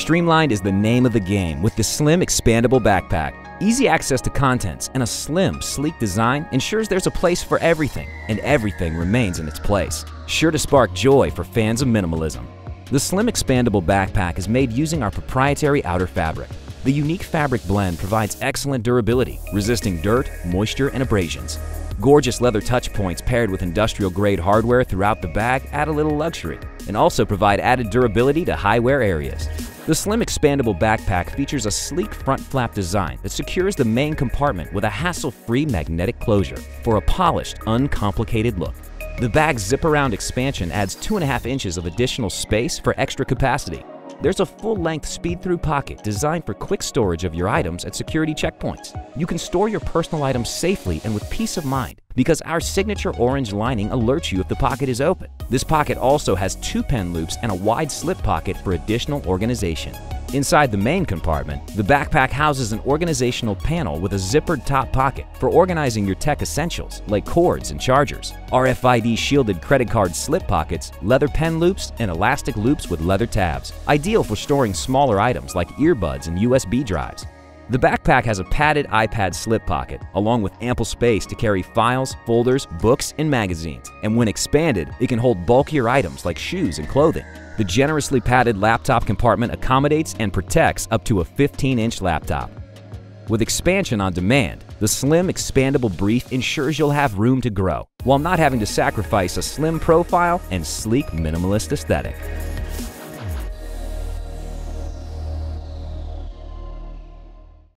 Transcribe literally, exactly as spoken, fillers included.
Streamlined is the name of the game with the slim, expandable backpack. Easy access to contents and a slim, sleek design ensures there's a place for everything, and everything remains in its place. Sure to spark joy for fans of minimalism. The slim, expandable backpack is made using our proprietary outer fabric. The unique fabric blend provides excellent durability, resisting dirt, moisture, and abrasions. Gorgeous leather touch points paired with industrial-grade hardware throughout the bag add a little luxury and also provide added durability to high-wear areas. The slim, expandable backpack features a sleek front flap design that secures the main compartment with a hassle-free magnetic closure for a polished, uncomplicated look. The bag's zip-around expansion adds two and a half inches of additional space for extra capacity. There's a full-length speed-through pocket designed for quick storage of your items at security checkpoints. You can store your personal items safely and with peace of mind because our signature orange lining alerts you if the pocket is open. This pocket also has two pen loops and a wide slip pocket for additional organization. Inside the main compartment, the backpack houses an organizational panel with a zippered top pocket for organizing your tech essentials like cords and chargers, R F I D shielded credit card slip pockets, leather pen loops, and elastic loops with leather tabs, ideal for storing smaller items like earbuds and U S B drives. The backpack has a padded iPad slip pocket, along with ample space to carry files, folders, books, and magazines. And when expanded, it can hold bulkier items like shoes and clothing. The generously padded laptop compartment accommodates and protects up to a fifteen inch laptop. With expansion on demand, the slim, expandable brief ensures you'll have room to grow, while not having to sacrifice a slim profile and sleek, minimalist aesthetic.